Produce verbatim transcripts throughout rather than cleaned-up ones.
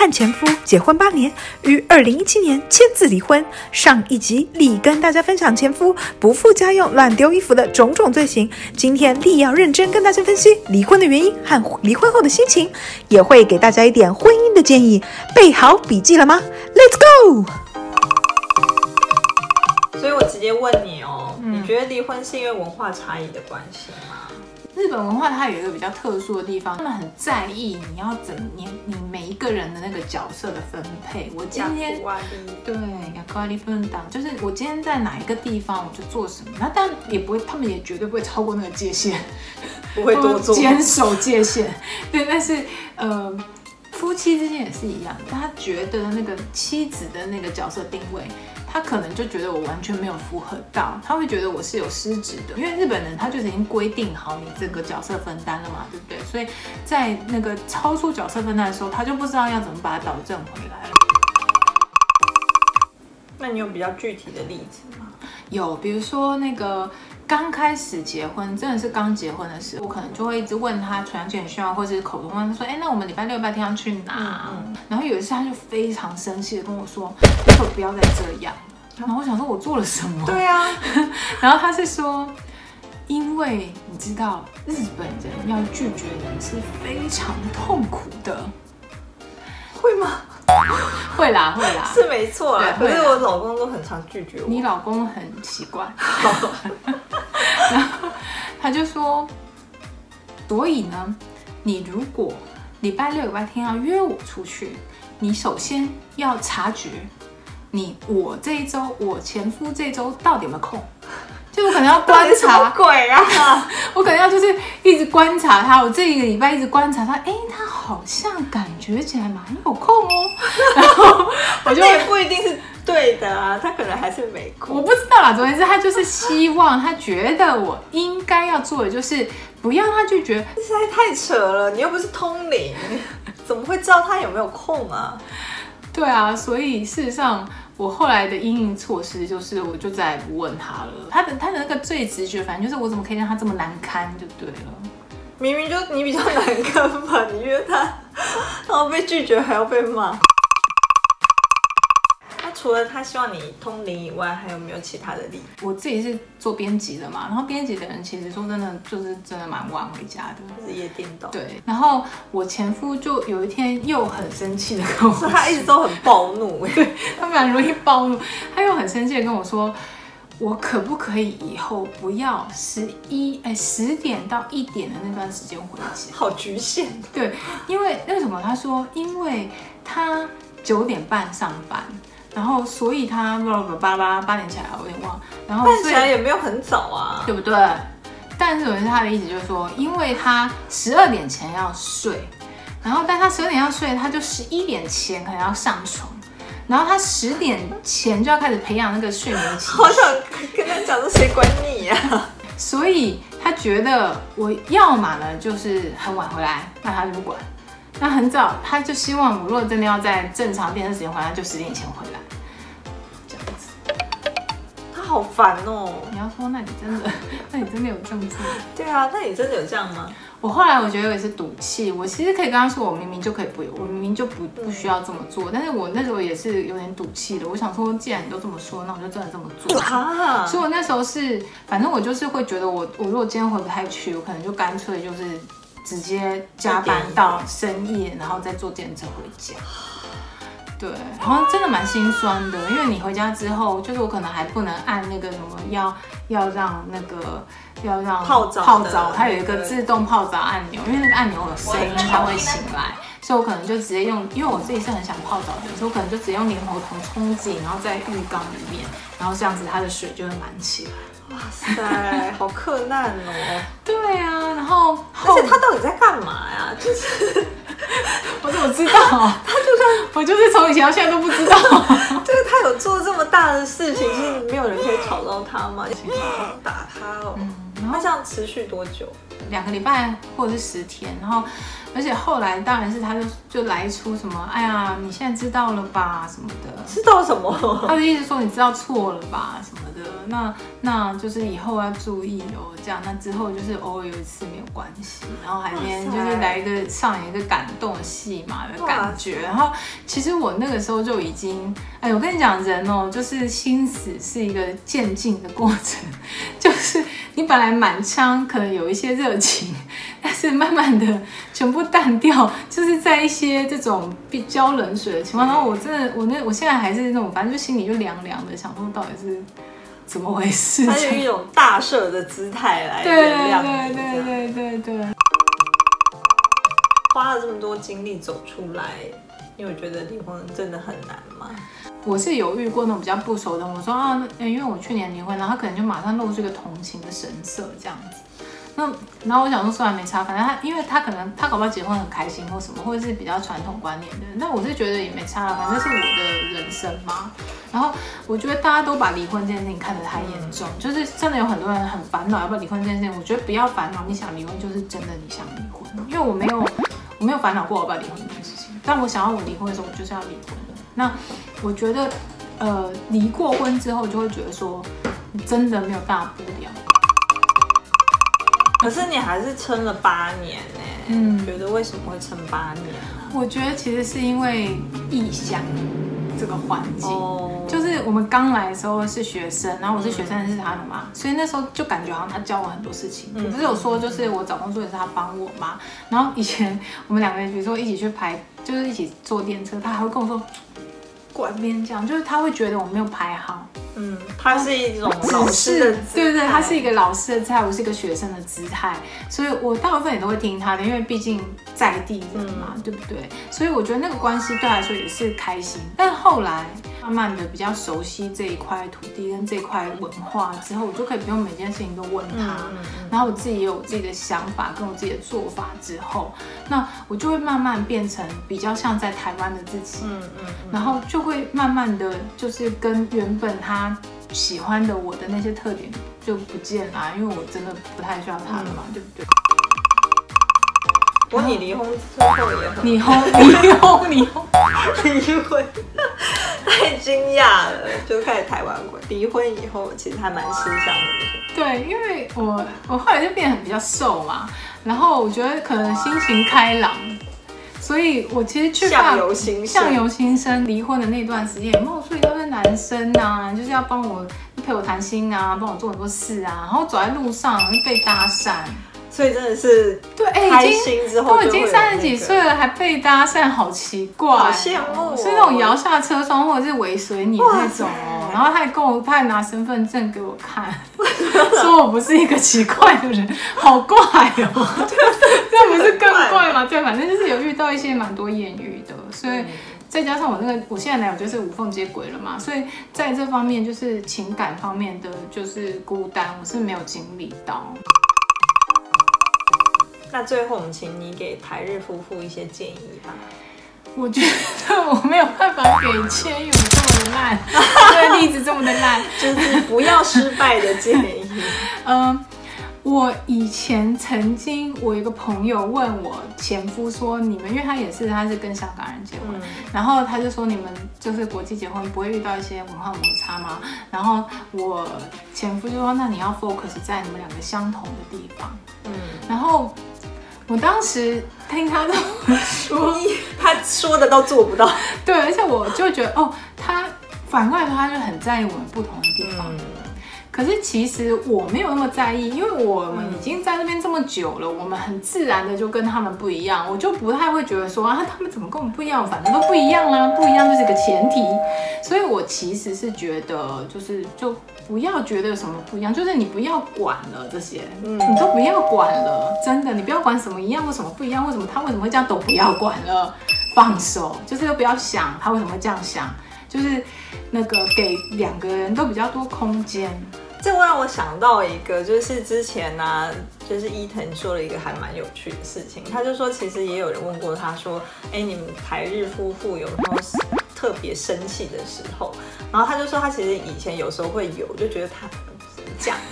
和前夫结婚八年，于二零一七年签字离婚。上一集丽跟大家分享前夫不付家用、乱丢衣服的种种罪行，今天丽要认真跟大家分析离婚的原因和离婚后的心情，也会给大家一点婚姻的建议。备好笔记了吗 ？Let's go！ 所以我直接问你哦，嗯、你觉得离婚是因为文化差异的关系吗？ 日本文化它有一个比较特殊的地方，他们很在意你要怎你你每一个人的那个角色的分配。我今天对役割分担，就是我今天在哪一个地方我就做什么，那当然也不会，他们也绝对不会超过那个界限， 不会多做， 坚守界限。对，但是呃，夫妻之间也是一样，他觉得那个妻子的那个角色定位。他可能就觉得我完全没有符合到，他会觉得我是有失职的，因为日本人他就是已经规定好你这个角色分担了嘛，对不对？所以在那个超出角色分担的时候，他就不知道要怎么把它导正回来了。 那你有比较具体的例子吗？ 有，比如说那个刚开始结婚，真的是刚结婚的时候，我可能就会一直问他传简讯啊，或者是口头问他说，哎，那我们礼拜六、礼拜天要去哪？嗯嗯、然后有一次他就非常生气的跟我说，你可不要再这样。然后我想说，我做了什么？ 对啊。 然后他是说，因为你知道，日本人要拒绝人是非常痛苦的。 会吗？ 会啦，会啦， 是没错啦。可是我老公都很常拒绝我。 你老公很奇怪。然后他就说，所以呢，你如果礼拜六、礼拜天要约我出去，你首先要察觉。你我这一周，我前夫这一周到底有没有空？就我可能要观察， 什么鬼啊！ 我可能要就是一直观察他，我这一个礼拜一直观察他，哎，他好像感觉起来蛮有空哦。然后我就也不一定是对的啊，他可能还是没空。 我不知道啦，总之他就是希望，他觉得我应该要做的就是不要他拒绝， 这实在太扯了，你又不是通灵，怎么会知道他有没有空啊？ 对啊，所以事实上。我后来的因应措施就是，我就再也不问他了。他的他的那个最直觉，反正就是我怎么可以让他这么难堪，就对了。 明明就你比较难堪吧，你约他，然后被拒绝还要被骂。那除了他希望你通灵以外，还有没有其他的例子？ 我自己是做编辑的嘛，然后编辑的人其实说真的就是真的蛮晚回家的， 就是夜店岛。对， 然后我前夫就有一天又很生气的跟我说， 他一直都很暴怒， 对他蛮容易暴怒，他又很生气的跟我说，我可不可以以后不要十一哎十点到一点的那段时间回家？ 好局限。 对，因为为什么？他说，因为他九点半上班。然后，所以他巴拉巴拉八点起来，我有点忘。然后， 但起来也没有很早啊， 对不对？但是，他的意思就是说，因为他十二点前要睡，然后，但他十二点要睡，他就十一点前可能要上床，然后他十点前就要开始培养那个睡眠期。 好想跟他讲，说谁管你呀、啊？ 所以他觉得我要嘛呢，就是很晚回来，那他就不管。那很早，他就希望我如果真的要在正常电视时间回来，就十点前回来，这样子。 他好烦哦！ 你要说，那你真的，那你真的有这么做？ 对啊，那你真的有这样吗？ 我后来我觉得也是赌气，我其实可以跟他说，我明明就可以不，我明明就不不需要这么做，但是我那时候也是有点赌气的。我想说，既然你都这么说，那我就真的这么做。啊、所以我那时候是，反正我就是会觉得我，我如果今天回不太去，我可能就干脆就是。直接加班到深夜，然后再坐电车回家。对，然后真的蛮心酸的，因为你回家之后，就是我可能还不能按那个什么要要让那个要让泡澡泡澡，它有一个自动泡澡按钮，因为那个按钮有声音，它会醒来，所以我可能就直接用，因为我自己是很想泡澡的，所以我可能就直接用莲蓬头冲自己，然后在浴缸里面，然后这样子它的水就会满起来。 哇塞，好困难哦！ 对啊，然后而且他到底在干嘛呀？就是我怎么知道？他就算我就是从以前到现在都不知道。 就是他有做这么大的事情，是没有人可以吵到他吗？一起打他哦。嗯，然后这样持续多久？ 两个礼拜或者是十天，然后而且后来当然是他就就来出什么，哎呀，你现在知道了吧什么的。 知道什么？ 他的意思说你知道错了吧什么的。 那那就是以后要注意哦，这样。那之后就是偶尔有一次没有关系，然后还边就是来一个上演一个感动的戏嘛的感觉。然后其实我那个时候就已经，哎，我跟你讲，人哦，就是心死是一个渐进的过程，就是你本来满腔可能有一些热情，但是慢慢的全部淡掉，就是在一些这种比浇冷水的情况。然后我真的，我那我现在还是那种，反正就心里就凉凉的，想说到底是怎么回事？ 它是一种大赦的姿态来原谅你， 对对对对对对。 花了这么多精力走出来，因为我觉得离婚真的很难吗？ 我是有遇过那种比较不熟的，我说啊，因为我去年离婚，然后他可能就马上露出一个同情的神色这样子。那然后我想说，虽然没差，反正他因为他可能他搞不好结婚很开心或什么，或者是比较传统观念的人，但我是觉得也没差了，反正是我的人生嘛。然后我觉得大家都把离婚这件事情看得太严重，就是真的有很多人很烦恼要不要离婚这件事情。我觉得不要烦恼，你想离婚就是真的你想离婚，因为我没有我没有烦恼过我要不要离婚这件事情，但我想要我离婚的时候，我就是要离婚的。那我觉得呃离过婚之后就会觉得说真的没有大不了。 可是你还是撑了八年呢、欸，嗯，觉得为什么会撑八年呢、啊？ 我觉得其实是因为异乡这个环境，哦、就是我们刚来的时候是学生，然后我是学生认识他的嘛，所以那时候就感觉好像他教我很多事情。嗯、我不是有说，就是我找工作也是他帮我嘛，然后以前我们两个人比如说一起去排，就是一起坐电车，他还会跟我说过来边这样，就是他会觉得我没有排好。 嗯，他是一种老师的姿态， 对对，他是一个老师的姿态，我是一个学生的姿态，所以我大部分也都会听他的，因为毕竟在地人嘛，嗯、对不对？所以我觉得那个关系对他来说也是开心。但后来慢慢的比较熟悉这一块土地跟这一块文化之后，我就可以不用每件事情都问他，嗯嗯嗯、然后我自己也有我自己的想法跟我自己的做法之后，那我就会慢慢变成比较像在台湾的自己，嗯嗯嗯、然后就会慢慢的就是跟原本他喜欢的我的那些特点就不见了，因为我真的不太需要他了嘛，嗯、对不对？ 不过你离婚之后也很离婚离婚离婚离婚，太惊讶了，就开始台湾过离婚以后，其实还蛮吃香的。 对，因为我我后来就变得比较瘦嘛，然后我觉得可能心情开朗。所以我其实去相由心生， 相由心生。离婚的那段时间，冒出一堆男生啊，就是要帮我陪我谈心啊，帮我做很多事啊，然后走在路上就被搭讪， 所以真的是对，哎、 开心之后、 欸、都已经三十几岁了还被搭讪，好奇怪， 好羡慕、哦， 是那种摇下车窗或者是尾随你的那种哦。然后他还跟我，他还拿身份证给我看，说我不是一个奇怪的人，好怪哦。这不是更怪吗？对，反正就是有遇到一些蛮多艳遇的，所以再加上我那个我现在男友就是无缝接轨了嘛，所以在这方面就是情感方面的就是孤单，我是没有经历到。 那最后我们请你给台日夫妇一些建议吧。 我觉得我没有办法给千勇这么的烂，这个例子这么的烂， 就是不要失败的建议。 嗯。我以前曾经，我有一个朋友问我前夫说：“你们，因为他也是，他是跟香港人结婚，嗯、然后他就说你们就是国际结婚不会遇到一些文化摩擦吗？”然后我前夫就说：“那你要 focus 在你们两个相同的地方。”嗯，然后我当时听他这么说， 他说的都做不到。 对，而且我就觉得哦，他反过来说，他就很在意我们不同的地方。嗯，可是其实我没有那么在意，因为我们已经在那边这么久了，我们很自然的就跟他们不一样，我就不太会觉得说啊，他们怎么跟我们不一样，反正都不一样啦，不一样就是一个前提。所以我其实是觉得，就是就不要觉得有什么不一样，就是你不要管了这些，嗯、你都不要管了，真的，你不要管什么一样或什么不一样，为什么他为什么会这样，都不要管了，放手，就是都不要想他为什么会这样想，就是那个给两个人都比较多空间。 这让我想到一个，就是之前呢、啊，就是伊藤说了一个还蛮有趣的事情，他就说其实也有人问过他说，哎，你们台日夫妇有没有特别生气的时候？然后他就说他其实以前有时候会有，就觉得他怎么讲，就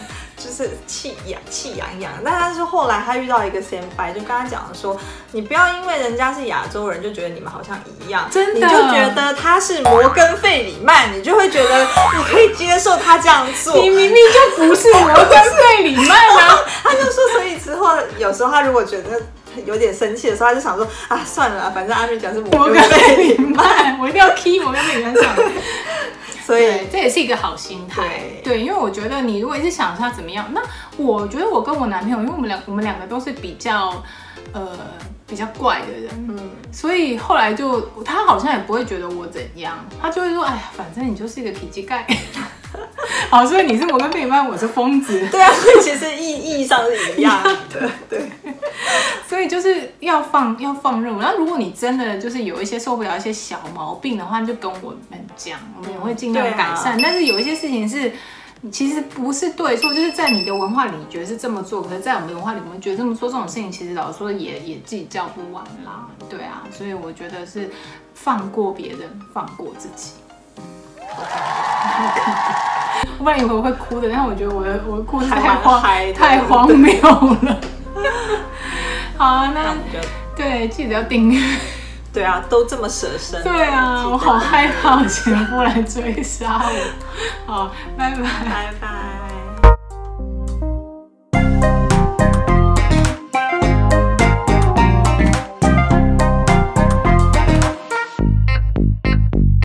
就是气痒气痒痒。但他说后来他遇到一个先輩，就跟他讲说，你不要因为人家是亚洲人就觉得你们好像一样， 真的， 你就觉得他是摩根费里曼，你就会觉得你可以接受他这样做。 你明明就不是摩根费里曼啊！ 他就说，所以之后有时候他如果觉得有点生气的时候，他就想说啊，算了，反正阿瑞讲是摩根费里曼， 我一定要 key 摩根费里曼上。 所以这也是一个好心态，对，对，因为我觉得你如果一直想他怎么样，那我觉得我跟我男朋友，因为我们两我们两个都是比较呃比较怪的人，嗯，所以后来就他好像也不会觉得我怎样，他就会说，哎呀，反正你就是一个脾气盖。好，所以你是摩根费里曼，我是疯子。 对啊，所以其实意意义上是一样的，对。 所以就是要放要放任。然后如果你真的就是有一些受不了一些小毛病的话，你就跟我们讲，我们也会尽量改善。嗯啊、但是有一些事情是其实不是对错，就是在你的文化里你觉得是这么做，可是在我们的文化里我们觉得这么做这种事情，其实老实说也也计较不完啦。对啊，所以我觉得是放过别人，放过自己。我本来以为我会哭的，但是我觉得我的我的故事太荒太荒谬了。好啊，那对记得要订阅。 对啊，都这么舍身。 对啊，我好害怕前夫来追杀我。好，拜拜， 拜拜。